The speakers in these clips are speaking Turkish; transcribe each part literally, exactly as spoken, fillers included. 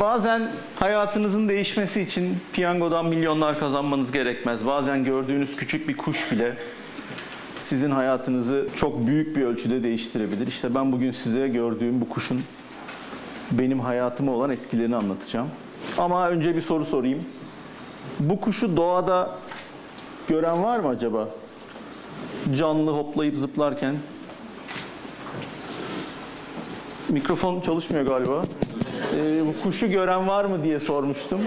Bazen hayatınızın değişmesi için piyangodan milyonlar kazanmanız gerekmez. Bazen gördüğünüz küçük bir kuş bile sizin hayatınızı çok büyük bir ölçüde değiştirebilir. İşte ben bugün size gördüğüm bu kuşun benim hayatıma olan etkilerini anlatacağım. Ama önce bir soru sorayım. Bu kuşu doğada gören var mı acaba? Canlı hoplayıp zıplarken. Mikrofon çalışmıyor galiba. Ee, bu kuşu gören var mı diye sormuştum.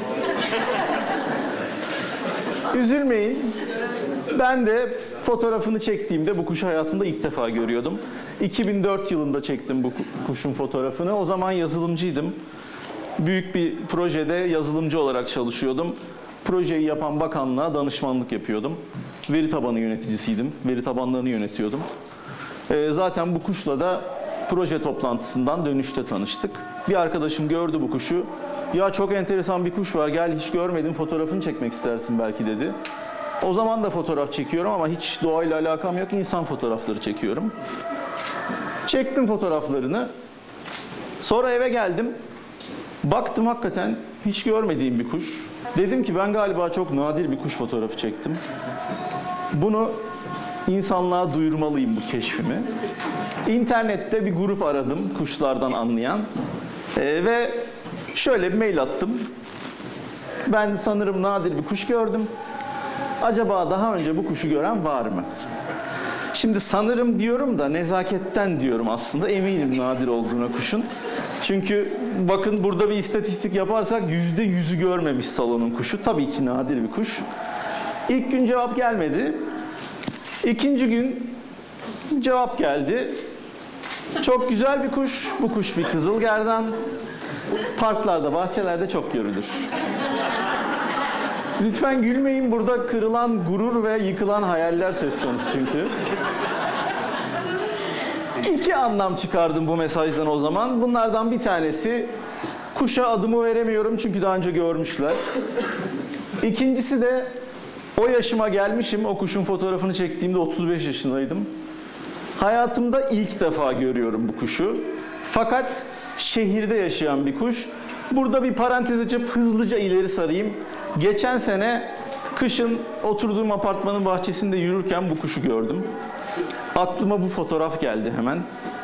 Üzülmeyin. Ben de fotoğrafını çektiğimde bu kuşu hayatımda ilk defa görüyordum. iki bin dört yılında çektim bu kuşun fotoğrafını. O zaman yazılımcıydım. Büyük bir projede yazılımcı olarak çalışıyordum. Projeyi yapan bakanlığa danışmanlık yapıyordum. Veri tabanı yöneticisiydim. Veri tabanlarını yönetiyordum. Ee, zaten bu kuşla da proje toplantısından dönüşte tanıştık. Bir arkadaşım gördü bu kuşu. Ya çok enteresan bir kuş var, gel hiç görmedim, fotoğrafını çekmek istersin belki dedi. O zaman da fotoğraf çekiyorum ama hiç doğayla alakam yok, insan fotoğrafları çekiyorum. Çektim fotoğraflarını. Sonra eve geldim. Baktım hakikaten hiç görmediğim bir kuş. Dedim ki ben galiba çok nadir bir kuş fotoğrafı çektim. Bunu insanlığa duyurmalıyım bu keşfimi. İnternette bir grup aradım kuşlardan anlayan ee, ve şöyle bir mail attım. Ben sanırım nadir bir kuş gördüm. Acaba daha önce bu kuşu gören var mı? Şimdi sanırım diyorum da nezaketten diyorum aslında. Eminim nadir olduğuna kuşun. Çünkü bakın burada bir istatistik yaparsak yüzde yüzü görmemiş salonun kuşu. Tabii ki nadir bir kuş. İlk gün cevap gelmedi. İkinci gün cevap geldi. Çok güzel bir kuş. Bu kuş bir kızılgerdan. Parklarda, bahçelerde çok görülür. Lütfen gülmeyin. Burada kırılan gurur ve yıkılan hayaller söz konusu çünkü. İki anlam çıkardım bu mesajdan o zaman. Bunlardan bir tanesi, kuşa adımı veremiyorum çünkü daha önce görmüşler. İkincisi de o yaşıma gelmişim. O kuşun fotoğrafını çektiğimde otuz beş yaşındaydım. Hayatımda ilk defa görüyorum bu kuşu. Fakat şehirde yaşayan bir kuş. Burada bir parantez açıp hızlıca ileri sarayım. Geçen sene kışın oturduğum apartmanın bahçesinde yürürken bu kuşu gördüm. Aklıma bu fotoğraf geldi hemen.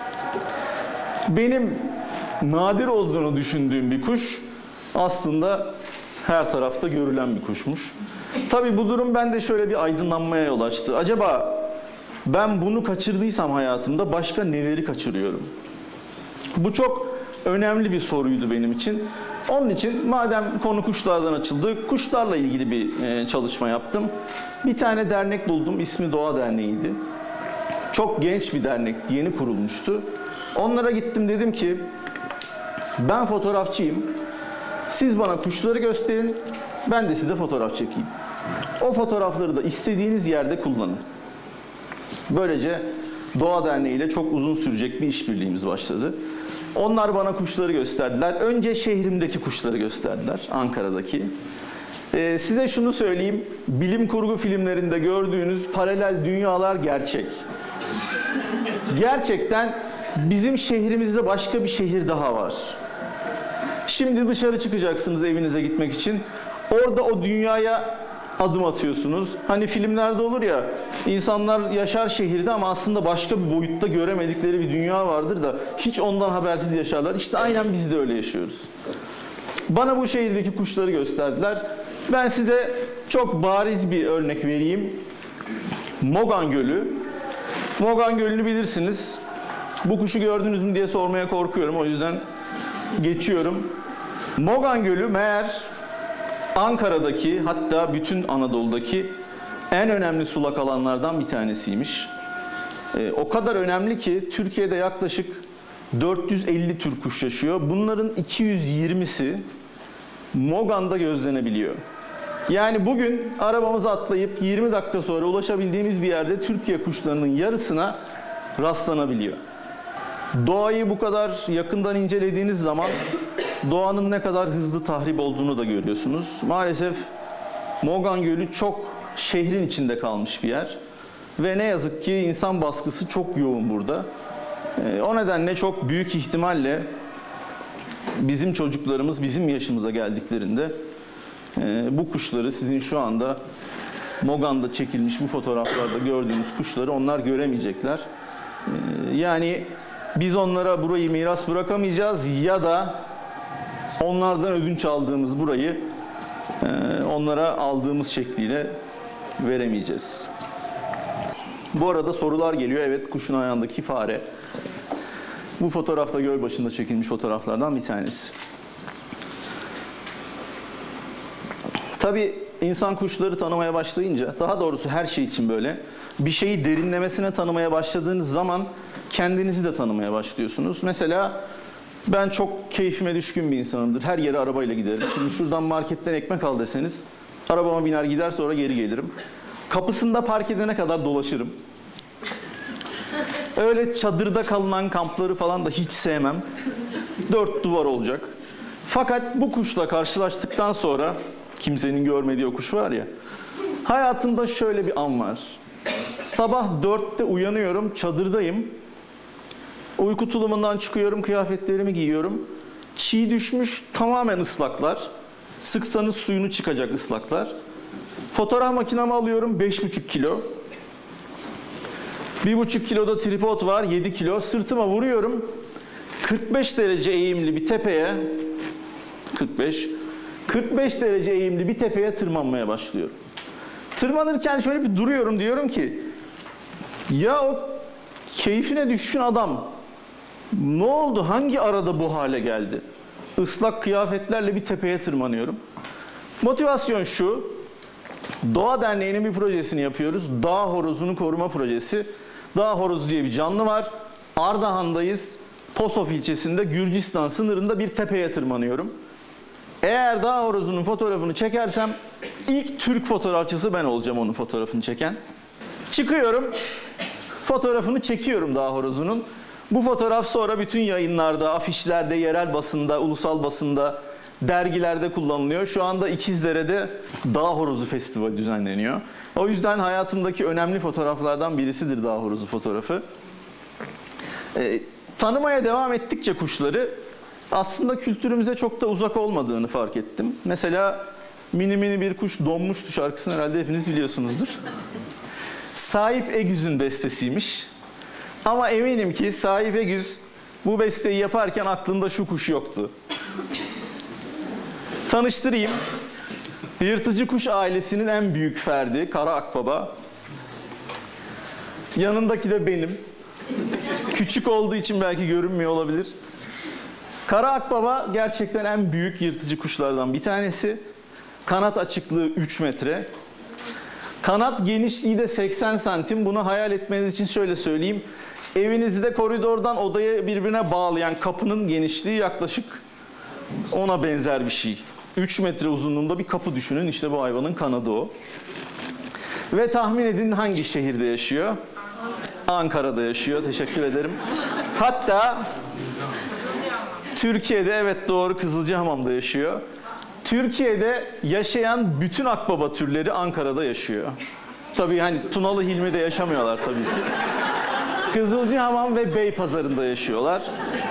Benim nadir olduğunu düşündüğüm bir kuş aslında her tarafta görülen bir kuşmuş. Tabii bu durum bende şöyle bir aydınlanmaya yol açtı. Acaba ben bunu kaçırdıysam hayatımda başka neleri kaçırıyorum? Bu çok önemli bir soruydu benim için. Onun için madem konu kuşlardan açıldı, kuşlarla ilgili bir çalışma yaptım. Bir tane dernek buldum, ismi Doğa Derneği'ydi. Çok genç bir dernekti, yeni kurulmuştu. Onlara gittim, dedim ki ben fotoğrafçıyım. Siz bana kuşları gösterin, ben de size fotoğraf çekeyim. O fotoğrafları da istediğiniz yerde kullanın. Böylece Doğa Derneği ile çok uzun sürecek bir işbirliğimiz başladı. Onlar bana kuşları gösterdiler. Önce şehrimdeki kuşları gösterdiler, Ankara'daki. Ee, size şunu söyleyeyim, bilim kurgu filmlerinde gördüğünüz paralel dünyalar gerçek. Gerçekten bizim şehrimizde başka bir şehir daha var. Şimdi dışarı çıkacaksınız evinize gitmek için. Orada o dünyaya adım atıyorsunuz. Hani filmlerde olur ya, insanlar yaşar şehirde ama aslında başka bir boyutta göremedikleri bir dünya vardır da hiç ondan habersiz yaşarlar. İşte aynen biz de öyle yaşıyoruz. Bana bu şehirdeki kuşları gösterdiler. Ben size çok bariz bir örnek vereyim. Mogan Gölü. Mogan Gölü'nü bilirsiniz. Bu kuşu gördünüz mü diye sormaya korkuyorum. O yüzden geçiyorum. Mogan Gölü meğer Ankara'daki, hatta bütün Anadolu'daki en önemli sulak alanlardan bir tanesiymiş. Ee, o kadar önemli ki Türkiye'de yaklaşık dört yüz elli tür kuş yaşıyor. Bunların iki yüz yirmisi Mogan'da gözlenebiliyor. Yani bugün arabamıza atlayıp yirmi dakika sonra ulaşabildiğimiz bir yerde Türkiye kuşlarının yarısına rastlanabiliyor. Doğayı bu kadar yakından incelediğiniz zaman doğanın ne kadar hızlı tahrip olduğunu da görüyorsunuz. Maalesef Mogan Gölü çok şehrin içinde kalmış bir yer. Ve ne yazık ki insan baskısı çok yoğun burada. O nedenle çok büyük ihtimalle bizim çocuklarımız bizim yaşımıza geldiklerinde e, bu kuşları, sizin şu anda Mogan'da çekilmiş bu fotoğraflarda gördüğünüz kuşları onlar göremeyecekler. E, yani biz onlara burayı miras bırakamayacağız ya da onlardan ödünç aldığımız burayı e, onlara aldığımız şekliyle veremeyeceğiz. Bu arada sorular geliyor. Evet, kuşun ayağındaki fare. Bu fotoğrafta Gölbaşı'nda çekilmiş fotoğraflardan bir tanesi. Tabii insan kuşları tanımaya başlayınca, daha doğrusu her şey için böyle, bir şeyi derinlemesine tanımaya başladığınız zaman kendinizi de tanımaya başlıyorsunuz. Mesela ben çok keyfime düşkün bir insanımdır. Her yere arabayla giderim. Şimdi şuradan marketten ekmek al deseniz, arabama biner gider, sonra geri gelirim. Kapısında park edene kadar dolaşırım. Öyle çadırda kalınan kampları falan da hiç sevmem. Dört duvar olacak. Fakat bu kuşla karşılaştıktan sonra, kimsenin görmediği o kuş var ya, hayatımda şöyle bir an var. Sabah dörtte uyanıyorum, çadırdayım. Uyku tulumundan çıkıyorum, kıyafetlerimi giyiyorum. Çiğ düşmüş, tamamen ıslaklar. Sıksanız suyunu çıkacak ıslaklar. Fotoğraf makinemi alıyorum, beş buçuk kilo. bir buçuk kiloda tripod var, yedi kilo. Sırtıma vuruyorum. kırk beş derece eğimli bir tepeye, kırk beş, kırk beş derece eğimli bir tepeye tırmanmaya başlıyorum. Tırmanırken şöyle bir duruyorum, diyorum ki, ya o keyfine düşkün adam ne oldu, hangi arada bu hale geldi? Islak kıyafetlerle bir tepeye tırmanıyorum. Motivasyon şu: Doğa Derneği'nin bir projesini yapıyoruz. Dağ horozunu koruma projesi. Dağ horozu diye bir canlı var. Ardahan'dayız. Posof ilçesinde, Gürcistan sınırında bir tepeye tırmanıyorum. Eğer dağ horozunun fotoğrafını çekersem ilk Türk fotoğrafçısı ben olacağım onun fotoğrafını çeken. Çıkıyorum, fotoğrafını çekiyorum dağ horozunun. Bu fotoğraf sonra bütün yayınlarda, afişlerde, yerel basında, ulusal basında, dergilerde kullanılıyor. Şu anda İkizdere'de Dağ Horozu Festivali düzenleniyor. O yüzden hayatımdaki önemli fotoğraflardan birisidir dağ horozu fotoğrafı. Ee, tanımaya devam ettikçe kuşları, aslında kültürümüze çok da uzak olmadığını fark ettim. Mesela Mini Mini Bir Kuş Donmuştu şarkısını herhalde hepiniz biliyorsunuzdur. Sahip Egüz'ün bestesiymiş. Ama eminim ki Sahip Egüz bu besteyi yaparken aklında şu kuş yoktu. Tanıştırayım. Yırtıcı kuş ailesinin en büyük ferdi Kara Akbaba. Yanındaki de benim. Küçük olduğu için belki görünmüyor olabilir. Kara Akbaba gerçekten en büyük yırtıcı kuşlardan bir tanesi. Kanat açıklığı üç metre. Kanat genişliği de seksen santim. Bunu hayal etmeniz için şöyle söyleyeyim. Evinizde koridordan odaya birbirine bağlayan kapının genişliği yaklaşık ona benzer bir şey. üç metre uzunluğunda bir kapı düşünün. İşte bu hayvanın kanadı o. Ve tahmin edin hangi şehirde yaşıyor? Ankara'da yaşıyor. Teşekkür ederim. Hatta Türkiye'de, evet doğru, Kızılcahamam'da yaşıyor. Türkiye'de yaşayan bütün akbaba türleri Ankara'da yaşıyor. Tabii hani Tunalı Hilmi'de yaşamıyorlar tabii ki. Kızılcahamam ve Beypazarı'nda yaşıyorlar.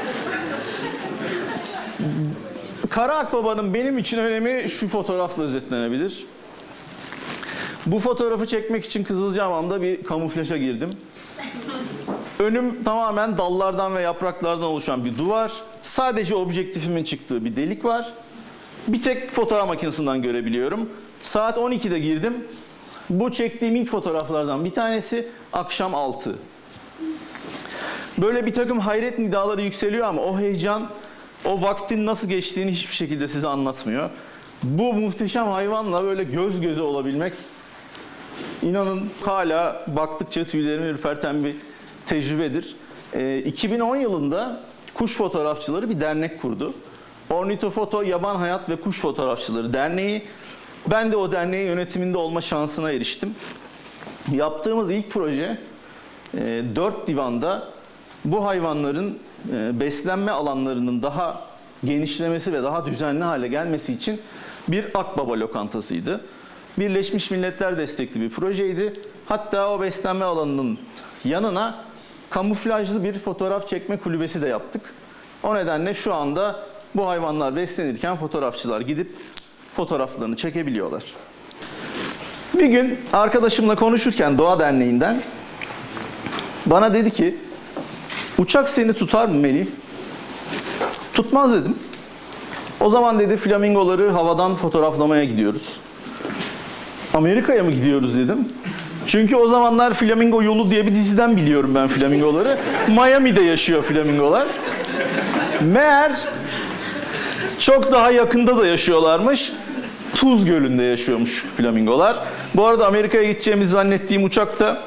Kara Akbaba'nın benim için önemi şu fotoğrafla özetlenebilir. Bu fotoğrafı çekmek için Kızılcahamam'da bir kamuflaja girdim. Önüm tamamen dallardan ve yapraklardan oluşan bir duvar. Sadece objektifimin çıktığı bir delik var. Bir tek fotoğraf makinesinden görebiliyorum. Saat on ikide girdim. Bu çektiğim ilk fotoğraflardan bir tanesi akşam altı. Böyle bir takım hayret nidaları yükseliyor ama o heyecan, o vaktin nasıl geçtiğini hiçbir şekilde size anlatmıyor. Bu muhteşem hayvanla böyle göz göze olabilmek, inanın hala baktıkça tüylerimi ürperten bir tecrübedir. Ee, iki bin on yılında Kuş Fotoğrafçıları bir dernek kurdu. Ornitofoto Yaban Hayat ve Kuş Fotoğrafçıları Derneği. Ben de o derneğin yönetiminde olma şansına eriştim. Yaptığımız ilk proje e, dört divanda bu hayvanların e, beslenme alanlarının daha genişlemesi ve daha düzenli hale gelmesi için bir akbaba lokantasıydı. Birleşmiş Milletler destekli bir projeydi. Hatta o beslenme alanının yanına kamuflajlı bir fotoğraf çekme kulübesi de yaptık. O nedenle şu anda bu hayvanlar beslenirken fotoğrafçılar gidip fotoğraflarını çekebiliyorlar. Bir gün arkadaşımla konuşurken Doğa Derneği'nden bana dedi ki, uçak seni tutar mı Melih? Tutmaz dedim. O zaman dedi flamingoları havadan fotoğraflamaya gidiyoruz. Amerika'ya mı gidiyoruz dedim. Çünkü o zamanlar Flamingo Yolu diye bir diziden biliyorum ben flamingoları. Miami'de yaşıyor flamingolar. Meğer çok daha yakında da yaşıyorlarmış. Tuz Gölü'nde yaşıyormuş flamingolar. Bu arada Amerika'ya gideceğimizi zannettiğim uçak da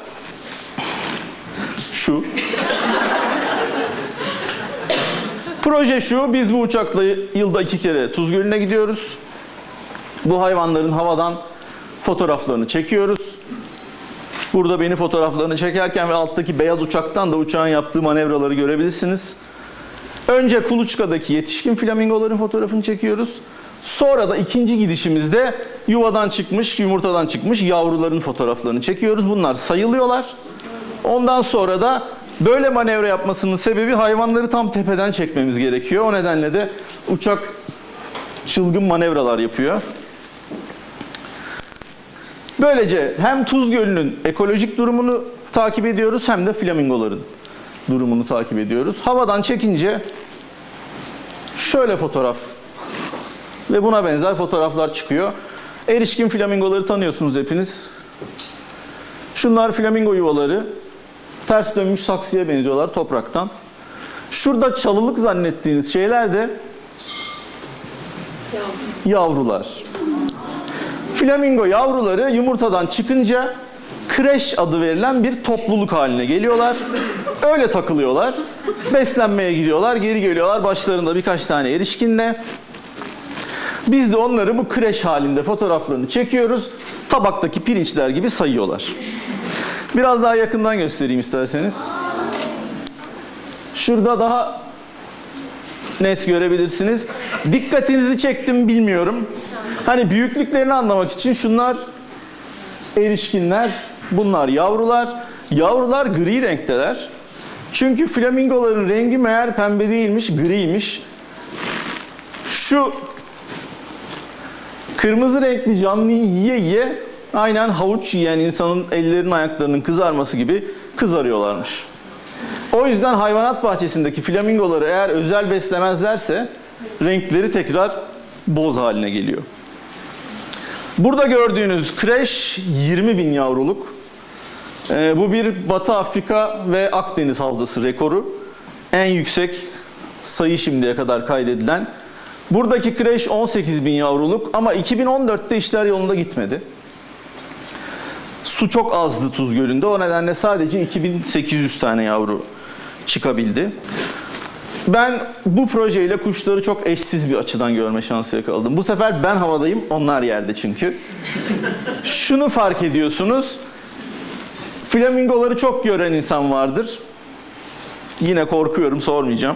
şu. Proje şu, biz bu uçakla yılda iki kere Tuz Gölü'ne gidiyoruz. Bu hayvanların havadan fotoğraflarını çekiyoruz. Burada beni fotoğraflarını çekerken ve alttaki beyaz uçaktan da uçağın yaptığı manevraları görebilirsiniz. Önce kuluçkadaki yetişkin flamingoların fotoğrafını çekiyoruz. Sonra da ikinci gidişimizde yuvadan çıkmış, yumurtadan çıkmış yavruların fotoğraflarını çekiyoruz. Bunlar sayılıyorlar. Ondan sonra da böyle manevra yapmasının sebebi hayvanları tam tepeden çekmemiz gerekiyor. O nedenle de uçak çılgın manevralar yapıyor. Böylece hem Tuz Gölü'nün ekolojik durumunu takip ediyoruz hem de flamingoların durumunu takip ediyoruz. Havadan çekince şöyle fotoğraf ve buna benzer fotoğraflar çıkıyor. Erişkin flamingoları tanıyorsunuz hepiniz. Şunlar flamingo yuvaları. Ters dönmüş saksıya benziyorlar topraktan. Şurada çalılık zannettiğiniz şeyler de yavrular. Flamingo yavruları yumurtadan çıkınca kreş adı verilen bir topluluk haline geliyorlar. Öyle takılıyorlar. Beslenmeye gidiyorlar, geri geliyorlar. Başlarında birkaç tane erişkinle. Biz de onları bu kreş halinde fotoğraflarını çekiyoruz. Tabaktaki pirinçler gibi sayıyorlar. Biraz daha yakından göstereyim isterseniz. Şurada daha net görebilirsiniz. Dikkatinizi çektim bilmiyorum. Hani büyüklüklerini anlamak için şunlar erişkinler, bunlar yavrular. Yavrular gri renkteler. Çünkü flamingoların rengi meğer pembe değilmiş, griymiş. Şu kırmızı renkli canlıyı yiye yiye aynen havuç yiyen insanın ellerinin ayaklarının kızarması gibi kızarıyorlarmış. O yüzden hayvanat bahçesindeki flamingoları eğer özel beslemezlerse renkleri tekrar boz haline geliyor. Burada gördüğünüz kreş yirmi bin yavruluk. Ee, bu bir Batı Afrika ve Akdeniz havzası rekoru. En yüksek sayı şimdiye kadar kaydedilen. Buradaki kreş on sekiz bin yavruluk ama iki bin on dörtte işler yolunda gitmedi. Su çok azdı Tuz Gölü'nde. O nedenle sadece iki bin sekiz yüz tane yavru çıkabildi. Ben bu projeyle kuşları çok eşsiz bir açıdan görme şansı yakaladım. Bu sefer ben havadayım, onlar yerde çünkü. Şunu fark ediyorsunuz. Flamingoları çok gören insan vardır. Yine korkuyorum, sormayacağım.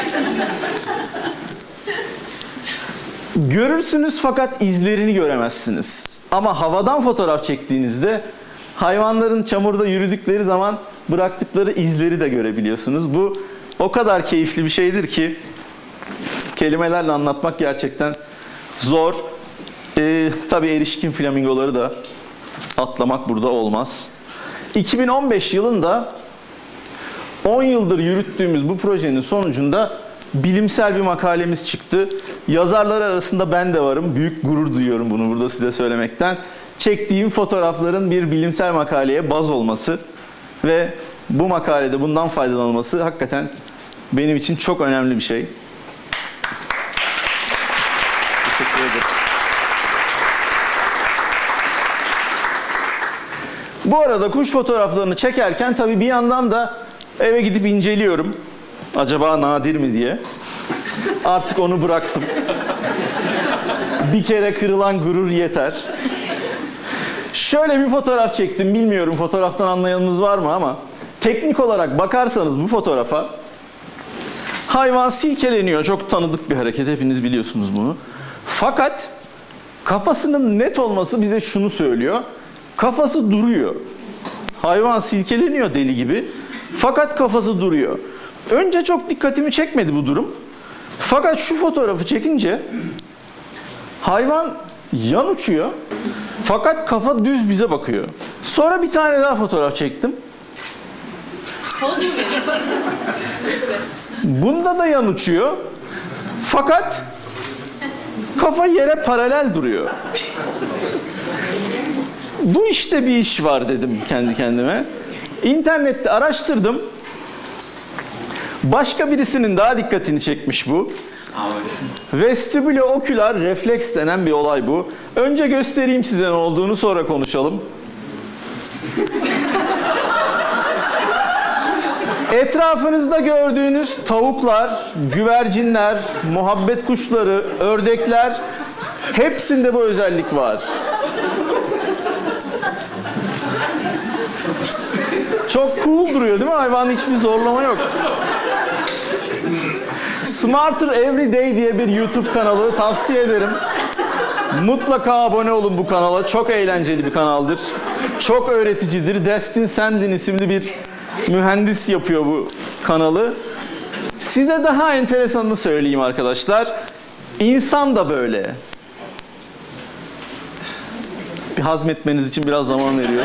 Görürsünüz fakat izlerini göremezsiniz. Ama havadan fotoğraf çektiğinizde hayvanların çamurda yürüdükleri zaman bıraktıkları izleri de görebiliyorsunuz. Bu o kadar keyifli bir şeydir ki kelimelerle anlatmak gerçekten zor. Ee, tabii erişkin flamingoları da atlamak burada olmaz. iki bin on beş yılında on yıldır yürüttüğümüz bu projenin sonucunda bilimsel bir makalemiz çıktı. Yazarlar arasında ben de varım. Büyük gurur duyuyorum bunu burada size söylemekten. Çektiğim fotoğrafların bir bilimsel makaleye baz olması ve bu makalede bundan faydalanılması hakikaten benim için çok önemli bir şey. Teşekkür ederim. Bu arada kuş fotoğraflarını çekerken tabii bir yandan da eve gidip inceliyorum. Acaba nadir mi diye. Artık onu bıraktım. Bir kere kırılan gurur yeter. Şöyle bir fotoğraf çektim. Bilmiyorum fotoğraftan anlayanınız var mı ama teknik olarak bakarsanız bu fotoğrafa hayvan silkeleniyor. Çok tanıdık bir hareket. Hepiniz biliyorsunuz bunu. Fakat kafasının net olması bize şunu söylüyor. Kafası duruyor. Hayvan silkeleniyor deli gibi. Fakat kafası duruyor. Önce çok dikkatimi çekmedi bu durum. Fakat şu fotoğrafı çekince hayvan yan uçuyor. Fakat kafa düz bize bakıyor. Sonra bir tane daha fotoğraf çektim. Bunda da yan uçuyor. Fakat kafa yere paralel duruyor. Bu işte bir iş var dedim kendi kendime. İnternette araştırdım. Başka birisinin daha dikkatini çekmiş bu. Vestibülo-oküler refleks denen bir olay bu. Önce göstereyim size ne olduğunu, sonra konuşalım. Etrafınızda gördüğünüz tavuklar, güvercinler, muhabbet kuşları, ördekler, hepsinde bu özellik var. Çok cool duruyor değil mi? Hayvanın hiçbir zorlama yok. Smarter Everyday diye bir YouTube kanalı tavsiye ederim. Mutlaka abone olun bu kanala. Çok eğlenceli bir kanaldır. Çok öğreticidir. Destin Sandin isimli bir mühendis yapıyor bu kanalı. Size daha enteresanını söyleyeyim arkadaşlar. İnsan da böyle. Bir hazmetmeniz için biraz zaman veriyor.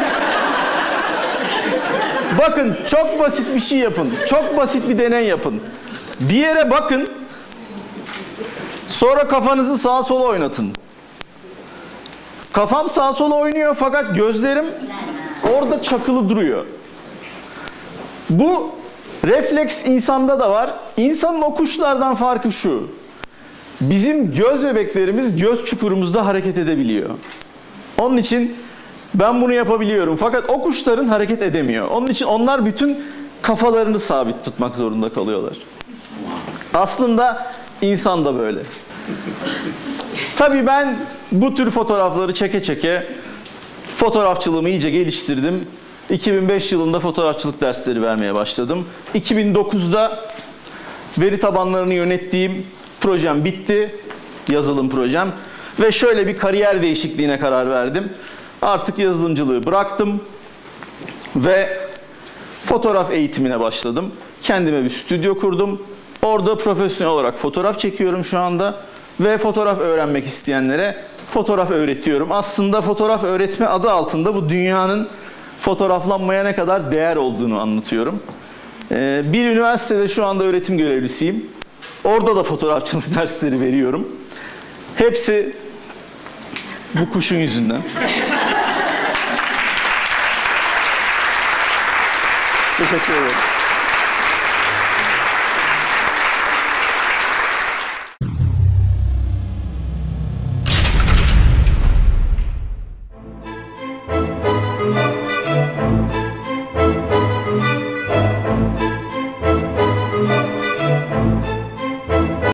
Bakın, çok basit bir şey yapın. Çok basit bir deney yapın. Bir yere bakın. Sonra kafanızı sağa sola oynatın. Kafam sağa sola oynuyor fakat gözlerim orada çakılı duruyor. Bu refleks insanda da var. İnsanın o kuşlardan farkı şu: bizim göz bebeklerimiz göz çukurumuzda hareket edebiliyor. Onun için ben bunu yapabiliyorum. Fakat o kuşların hareket edemiyor. Onun için onlar bütün kafalarını sabit tutmak zorunda kalıyorlar. Aslında insan da böyle. Tabii ben bu tür fotoğrafları çeke çeke fotoğrafçılığımı iyice geliştirdim. iki bin beş yılında fotoğrafçılık dersleri vermeye başladım. iki bin dokuzda veri tabanlarını yönettiğim projem bitti. Yazılım projem. Ve şöyle bir kariyer değişikliğine karar verdim. Artık yazılımcılığı bıraktım. Ve fotoğraf eğitimine başladım. Kendime bir stüdyo kurdum. Orada profesyonel olarak fotoğraf çekiyorum şu anda. Ve fotoğraf öğrenmek isteyenlere fotoğraf öğretiyorum. Aslında fotoğraf öğretme adı altında bu dünyanın fotoğraflanmaya ne kadar değer olduğunu anlatıyorum. Ee, bir üniversitede şu anda öğretim görevlisiyim. Orada da fotoğrafçılık dersleri veriyorum. Hepsi bu kuşun yüzünden. Teşekkür ederim.